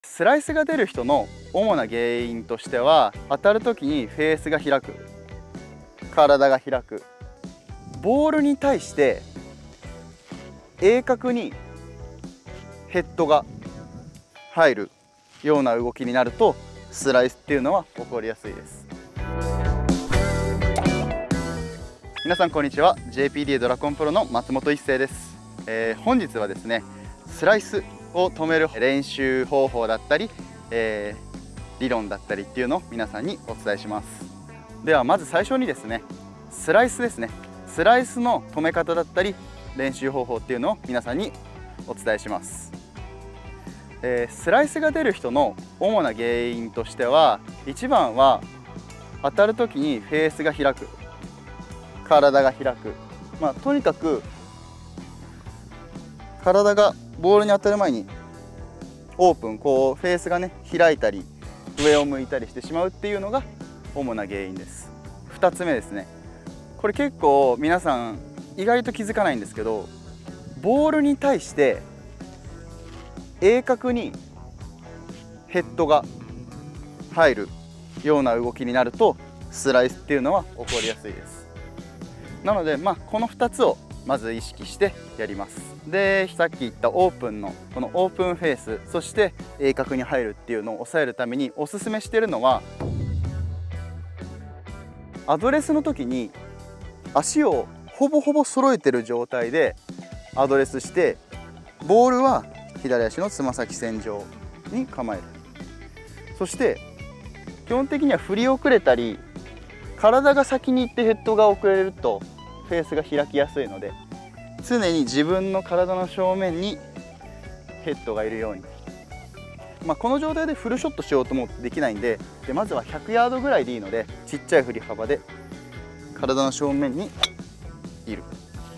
スライスが出る人の主な原因としては、当たる時にフェースが開く、体が開く、ボールに対して鋭角にヘッドが入るような動きになると、スライスっていうのは起こりやすいです。皆さんこんにちは。 JPDA ドラコンプロの松本一成です。本日はですね、スライスを止める練習方法だったり、理論だったりっていうのを皆さんにお伝えします。ではまず最初にですね、スライスですね。スライスの止め方だったり練習方法っていうのを皆さんにお伝えします。スライスが出る人の主な原因としては、1番は当たる時にフェースが開く、体が開く、とにかく体がボールに当たる前にオープン、フェースがね開いたり上を向いたりしてしまうっていうのが主な原因です。2つ目ですね、これ結構皆さん意外と気づかないんですけど、ボールに対して鋭角にヘッドが入るような動きになると、スライスっていうのは起こりやすいです。なのでこの2つをまず意識してやります。で、さっき言ったオープンのこのオープンフェース、そして鋭角に入るっていうのを抑えるためにおすすめしているのは、アドレスの時に足をほぼほぼ揃えてる状態でアドレスして、ボールは左足のつま先線上に構える。そして基本的には振り遅れたり体が先に行ってヘッドが遅れるとフェースが開きやすいので、常に自分の体の正面にヘッドがいるように、この状態でフルショットしようともできないんで、まずは100ヤードぐらいでいいので、ちっちゃい振り幅で体の正面にいる。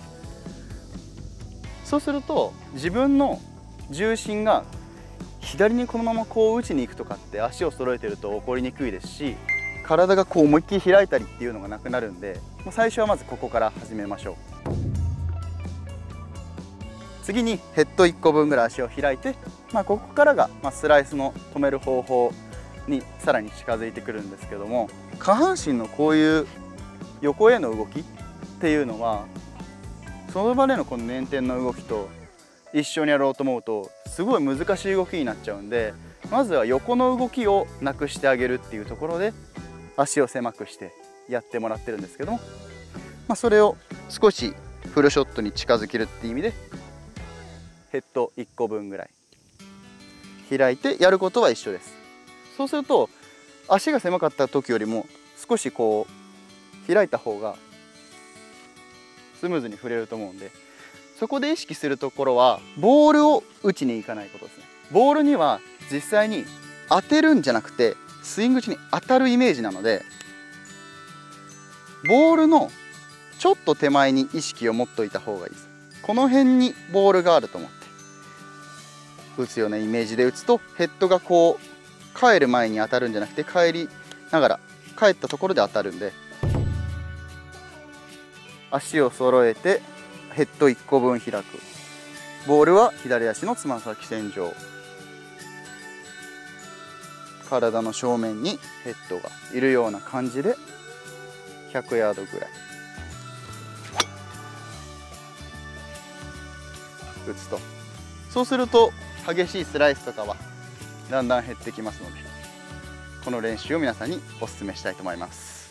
そうすると自分の重心が左にこのまま打ちに行くとかって足を揃えてると起こりにくいですし、体が思いっきり開いたりっていうのがなくなるんで、最初はまずここから始めましょう。次にヘッド1個分ぐらい足を開いて、ここからがスライスの止める方法にさらに近づいてくるんですけども、下半身のこういう横への動きっていうのは、その場でのこの捻転の動きと一緒にやろうと思うとすごい難しい動きになっちゃうんで、まずは横の動きをなくしてあげるっていうところで足を狭くしてやってもらってるんですけども、それを少しフルショットに近づけるっていう意味でヘッド1個分ぐらい開いてやることは一緒です。そうすると足が狭かった時よりも少し開いた方がスムーズに振れると思うんで、そこで意識するところはボールを打ちに行かないことですね。ボールには実際に当てるんじゃなくてスイング中に当たるイメージなので、ボールのちょっと手前に意識を持っておいた方がいいです。この辺にボールがあると思って打つようなイメージで打つと、ヘッドが帰る前に当たるんじゃなくて、帰りながら帰ったところで当たるんで、足を揃えてヘッド1個分開く、ボールは左足のつま先線上、体の正面にヘッドがいるような感じで100ヤードぐらい打つと、そうすると激しいスライスとかはだんだん減ってきますので、この練習を皆さんにお勧めしたいと思います。